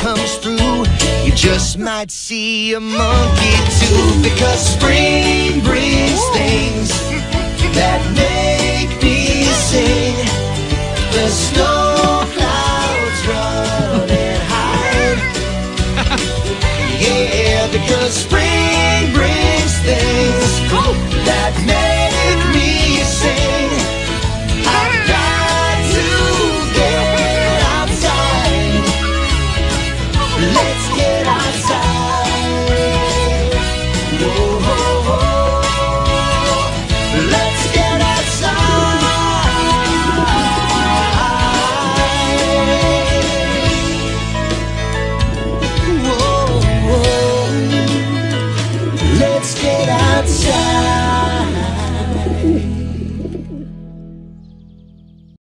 comes through, you just might see a monkey too. Because spring brings things that make me sing. The snow clouds run and hide. Yeah, because spring